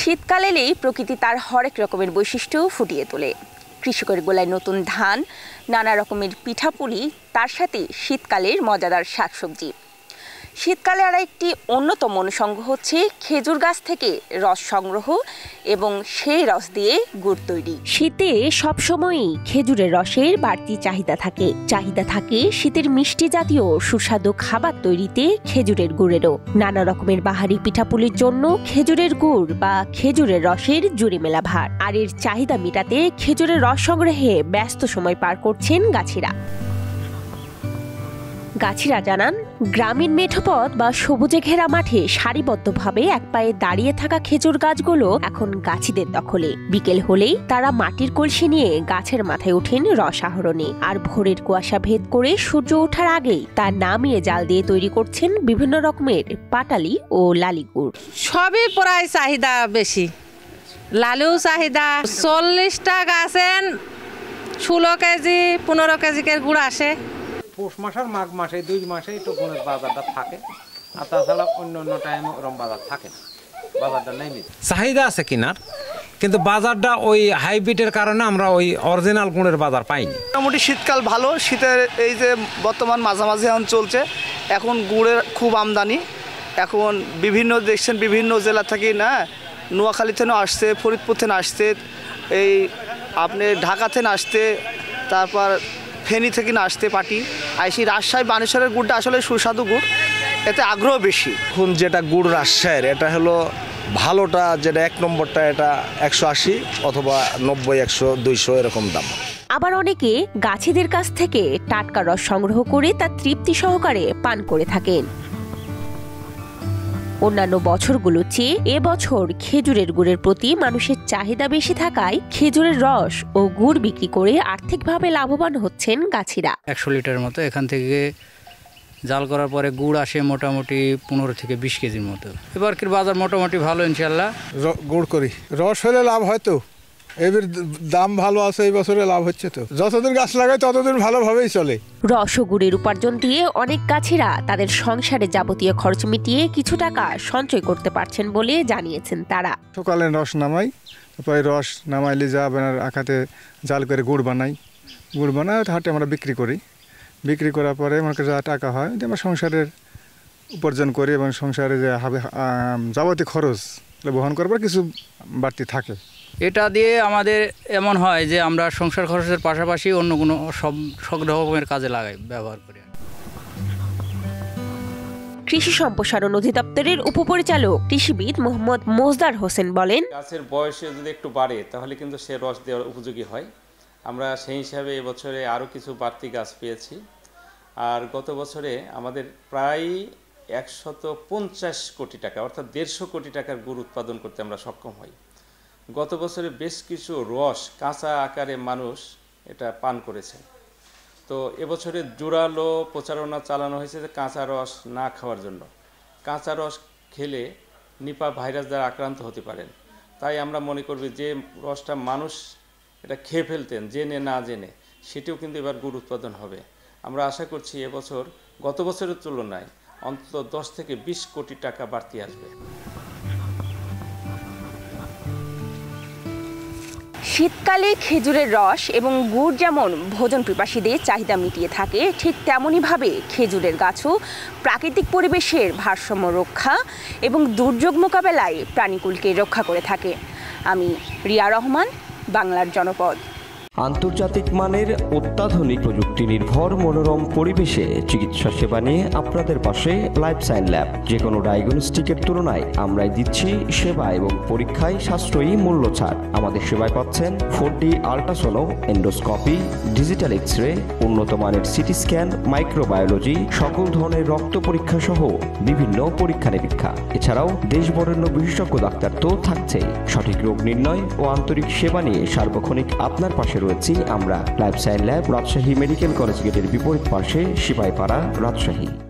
শীতকাল এলেই প্রকৃতি তার হরেক রকমের বৈশিষ্ট্য ফুটিয়ে তোলে। কৃষকের গোলায় নতুন ধান, নানা রকমের পিঠাপুলি, তার সাথে শীতকালের মজাদার শাকসবজি। শীতকালে আর একটি অন্যতম অনুষঙ্গ হচ্ছে খেজুর গাছ থেকে রস সংগ্রহ এবং সেই রস দিয়ে গুড় তৈরি। শীতে সবসময়ই খেজুরের রসের বাড়তি চাহিদা থাকে শীতের মিষ্টি জাতীয় সুস্বাদু খাবার তৈরিতে খেজুরের গুড়েরও। নানা রকমের বাহারি পিঠাপুলির জন্য খেজুরের গুড় বা খেজুরের রসের জুড়ি মেলা ভার। আর এর চাহিদা মেটাতে খেজুরের রস সংগ্রহে ব্যস্ত সময় পার করছেন গাছিরা জানান, গ্রামীণ মেঠোপথ বা সবুজে ঘেরা মাঠে সারিবদ্ধভাবে এক পায়ে দাঁড়িয়ে থাকা খেজুর গাছগুলো এখন গাছিদের দখলে। বিকেল হলেই তারা মাটির কলসি নিয়ে গাছের মাথায় ওঠেন রস আহরণে। আর ভোরের কুয়াশা ভেদ করে সূর্য ওঠার আগেই তা নামিয়ে জাল দিয়ে তৈরি করছেন বিভিন্ন রকমের পাটালি ও লালি গুড়। সবই প্রায় চাহিদা বেশি। লালু চাহিদা 40টা গাছেন 16 কেজি 15 কেজির গুড় আসে। পৌষ মাস আর মাঘ মাসে 2 মাসে একটু গুড়ের বাজারটা থাকে, আর তাছাড়া অন্য টাইমে ওরম বাজার থাকে না, বাজারটা নেই। চাহিদা আছে কিনার, কিন্তু বাজারটা ওই হাইব্রিডের কারণে আমরা ওই অরিজিনাল গুড়ের বাজার পাইনি। মোটামুটি শীতকাল ভালো। শীতের এই যে বর্তমান মাঝামাঝি এখন চলছে, এখন গুড়ের খুব আমদানি। এখন বিভিন্ন জেলা থেকে না, নোয়াখালী থেকে আসছে, ফরিদপুর থেকে আসছে, এই আপনি ঢাকা থেকে আসছে, তারপর ফেনী থেকে না আসতে পাটি আইসি। রাজশাহী বানেশ্বরের গুড়টা আসলে সুস্বাদু গুড়, এতে আগ্রহ বেশি। এখন যেটা গুড় রাজশাহীর, এটা হলো ভালোটা, যেটা 1 নম্বরটা, এটা 180 অথবা 90, 100, 200 এরকম দাম। আবার অনেকে গাছিদের কাছ থেকে টাটকা রস সংগ্রহ করে তা তৃপ্তি সহকারে পান করে থাকেন। অন্যান্য বছরগুলোর চেয়ে এবছর খেজুরের গুড়ের প্রতি মানুষের চাহিদা বেশি থাকায় খেজুরের রস ও গুড় বিক্রি করে আর্থিকভাবে লাভবান হচ্ছেন গাছিরা। 100 লিটার মতো এখান থেকে জাল করার পরে গুড় আসে মোটামুটি 15 থেকে 20 কেজির মতো। এবারকার বাজার মোটামুটি ভালো ইনশাল্লাহ। গুড় করি, রস হলে লাভ হয়তো, এবার দাম ভালো আছে, এই বছরে লাভ হচ্ছে। তো যতদিন গাছ লাগায় ততদিন ভালোভাবেই চলে। রস ও গুড়ের উপার্জন দিয়ে অনেক গাছিরা তাদের সংসারে যাবতীয় খরচ মিটিয়ে কিছু টাকা সঞ্চয় করতে পারছেন বলে জানিয়েছেন তারা। সকালে রস নামাই, তারপরে রস নামাইলে যা আপনার আখাতে জাল করে গুড় বানাই হাটে আমরা বিক্রি করার পরে আমার যা টাকা হয় আমরা সংসারের উপার্জন করি, এবং সংসারে যে যাবতীয় খরচ বহন করবার কিছু বাড়তি থাকে। এটা দিয়ে আমাদের এমন হয় যে আমরা সংসার খরচের পাশাপাশি অন্য কোনো সব রকমের কাজে ব্যবহার করি। কৃষি সম্প্রসারণ অধিদপ্তরের উপপরিচালক কৃষিবিদ মোহাম্মদ মোজদার হোসেন বলেন, গাছের বয়স যদি একটু বাড়ে তাহলে কিন্তু সে রস দেওয়ার উপযোগী হয়। আমরা সেই হিসাবে এবছরে আরও কিছু বাড়তি গাছ পেয়েছি। আর গত বছরে আমাদের প্রায় 150 কোটি টাকা অর্থাৎ 150 কোটি টাকার গুড় উৎপাদন করতে আমরা সক্ষম হই। গত বছরে বেশ কিছু রস কাঁচা আকারে মানুষ এটা পান করেছে। তো এবছরে জোরালো প্রচারণা চালানো হয়েছে যে কাঁচা রস না খাওয়ার জন্য। কাঁচা রস খেলে নিপা ভাইরাস দ্বারা আক্রান্ত হতে পারেন। তাই আমরা মনে করবি যে রসটা মানুষ এটা খেয়ে ফেলতেন জেনে না জেনে, সেটিও কিন্তু এবার গুড় উৎপাদন হবে। আমরা আশা করছি এবছর গত বছরের তুলনায় অন্তত 10 থেকে 20 কোটি টাকা বাড়তি আসবে। শীতকালে খেজুরের রস এবং গুড় যেমন ভোজন পিপাসীদের চাহিদা মিটিয়ে থাকে, ঠিক তেমনইভাবে খেজুরের গাছও প্রাকৃতিক পরিবেশের ভারসাম্য রক্ষা এবং দুর্যোগ মোকাবেলায় প্রাণীকুলকে রক্ষা করে থাকে। আমি রিয়া রহমান, বাংলার জনপদ। আন্তর্জাতিক মানের অত্যাধুনিক প্রযুক্তি নির্ভর মনোরম পরিবেশে চিকিৎসা সেবা নিয়ে আপনাদের পাশে লাইফসাইন ল্যাব। যে কোনো ডায়াগনস্টিকের তুলনায় আমরাই দিচ্ছি সেবা এবং পরীক্ষায় সাশ্রয়ী মূল্য ছাড়। আমাদের সেবায় পাচ্ছেন 4D আল্ট্রাসোনো, এন্ডোস্কোপি, ডিজিটাল এক্স-রে, উন্নত মানের সিটি স্ক্যান, মাইক্রোবায়োলজি, সকল ধরনের রক্ত পরীক্ষা সহ বিভিন্ন পরীক্ষা নিরীক্ষা। এছাড়াও দেশবরেণ্য বিশেষজ্ঞ ডাক্তার তো থাকছেই। সঠিক রোগ নির্ণয় ও আন্তরিক সেবা নিয়ে সার্বক্ষণিক আপনার পাশে রয়েছি আমরা। Lifesign lab, Rajshahi medical college গেটের বিপরীত পাশে, সিপাহীপাড়া, রাজশাহী।